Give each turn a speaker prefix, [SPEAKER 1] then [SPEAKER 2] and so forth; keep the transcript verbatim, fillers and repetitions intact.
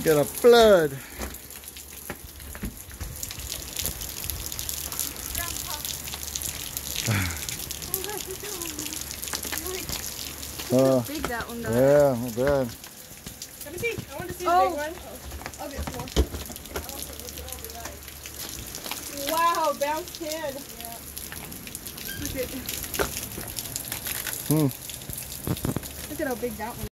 [SPEAKER 1] Got a flood.
[SPEAKER 2] Look
[SPEAKER 1] Uh,
[SPEAKER 2] how big that one got.
[SPEAKER 1] yeah, not bad.
[SPEAKER 3] Let me see. I want to see
[SPEAKER 2] Oh.
[SPEAKER 3] the big one. I'll get some more. Wow, bounce ten. Yeah. Look at,
[SPEAKER 1] Hmm.
[SPEAKER 2] look at how big that one is.